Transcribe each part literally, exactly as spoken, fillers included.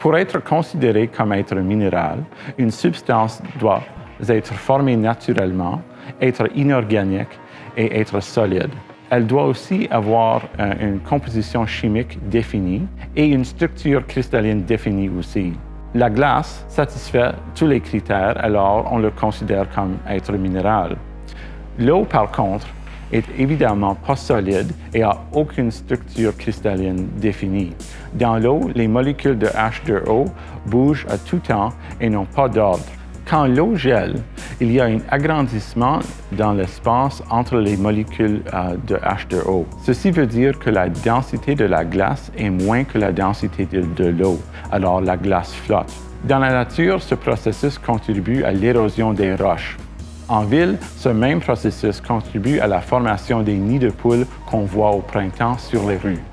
Pour être considéré comme être minéral, une substance doit être formée naturellement, être inorganique et être solide. Elle doit aussi avoir euh, une composition chimique définie et une structure cristalline définie aussi. La glace satisfait tous les critères, alors on le considère comme être minéral. L'eau, par contre, est évidemment pas solide et n'a aucune structure cristalline définie. Dans l'eau, les molécules de H deux O bougent à tout temps et n'ont pas d'ordre. Quand l'eau gèle, il y a un agrandissement dans l'espace entre les molécules euh, de H deux O. Ceci veut dire que la densité de la glace est moins que la densité de, de l'eau, alors la glace flotte. Dans la nature, ce processus contribue à l'érosion des roches. En ville, ce même processus contribue à la formation des nids de poules qu'on voit au printemps sur les rues.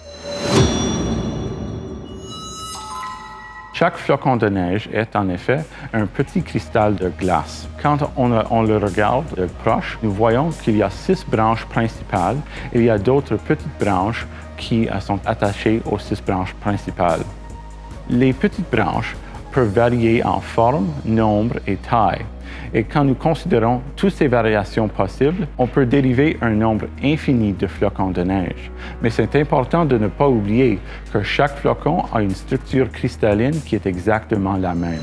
Chaque flocon de neige est en effet un petit cristal de glace. Quand on, on le regarde de proche, nous voyons qu'il y a six branches principales et il y a d'autres petites branches qui sont attachées aux six branches principales. Les petites branches peuvent varier en forme, nombre et taille. Et quand nous considérons toutes ces variations possibles, on peut dériver un nombre infini de flocons de neige. Mais c'est important de ne pas oublier que chaque flocon a une structure cristalline qui est exactement la même.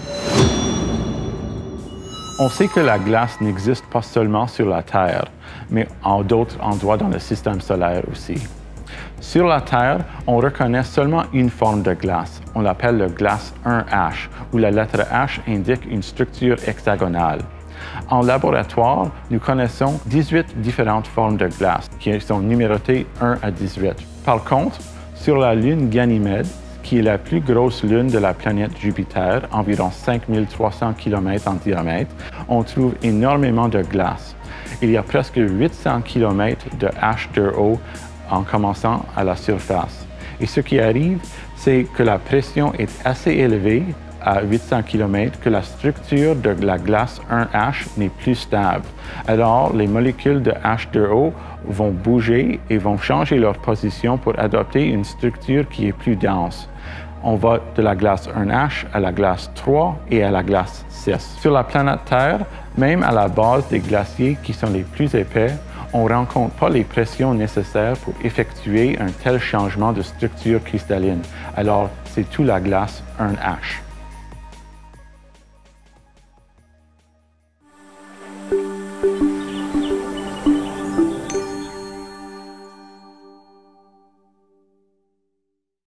On sait que la glace n'existe pas seulement sur la Terre, mais en d'autres endroits dans le système solaire aussi. Sur la Terre, on reconnaît seulement une forme de glace. On l'appelle le glace un H, où la lettre H indique une structure hexagonale. En laboratoire, nous connaissons dix-huit différentes formes de glace qui sont numérotées un à dix-huit. Par contre, sur la Lune Ganymède, qui est la plus grosse lune de la planète Jupiter, environ cinq mille trois cents kilomètres en diamètre, on trouve énormément de glace. Il y a presque huit cents kilomètres de H deux O en commençant à la surface. Et ce qui arrive, c'est que la pression est assez élevée à huit cents kilomètres que la structure de la glace un H n'est plus stable. Alors, les molécules de H deux O vont bouger et vont changer leur position pour adopter une structure qui est plus dense. On va de la glace un H à la glace trois et à la glace six. Sur la planète Terre, même à la base des glaciers qui sont les plus épais, on ne rencontre pas les pressions nécessaires pour effectuer un tel changement de structure cristalline. Alors, c'est tout la glace un H.